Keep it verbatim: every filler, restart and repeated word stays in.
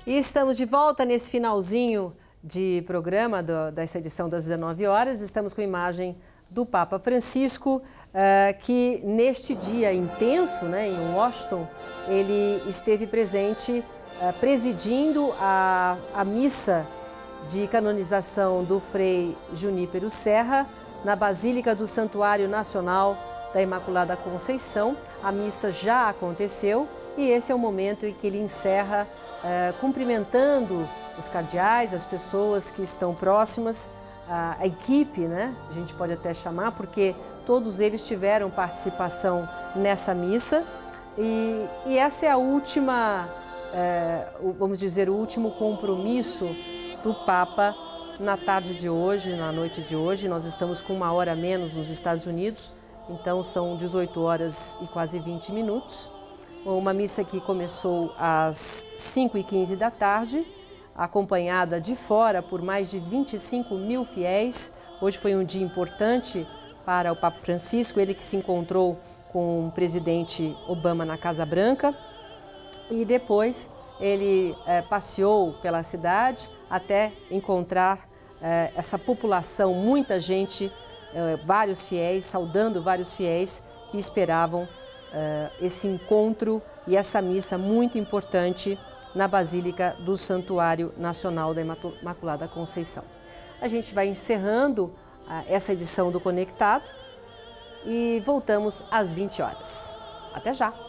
E estamos de volta nesse finalzinho de programa do, dessa edição das dezenove horas. Estamos com a imagem do Papa Francisco, uh, que neste dia intenso, né, em Washington, ele esteve presente uh, presidindo a, a missa de canonização do Frei Junípero Serra na Basílica do Santuário Nacional da Imaculada Conceição. A missa já aconteceu e esse é o momento em que ele encerra uh, cumprimentando os cardeais, as pessoas que estão próximas, a, a equipe, né? A gente pode até chamar, porque todos eles tiveram participação nessa missa e, e essa é a última, uh, vamos dizer, o último compromisso do Papa na tarde de hoje, na noite de hoje. Nós estamos com uma hora a menos nos Estados Unidos, então são dezoito horas e quase vinte minutos. Uma missa que começou às cinco e quinze da tarde, acompanhada de fora por mais de vinte e cinco mil fiéis. Hoje foi um dia importante para o Papa Francisco, ele que se encontrou com o presidente Obama na Casa Branca e depois ele é, passeou pela cidade até encontrar é, essa população, muita gente, é, vários fiéis, saudando vários fiéis que esperavam Uh, esse encontro e essa missa muito importante na Basílica do Santuário Nacional da Imaculada Conceição. A gente vai encerrando uh, essa edição do Conectado e voltamos às vinte horas. Até já!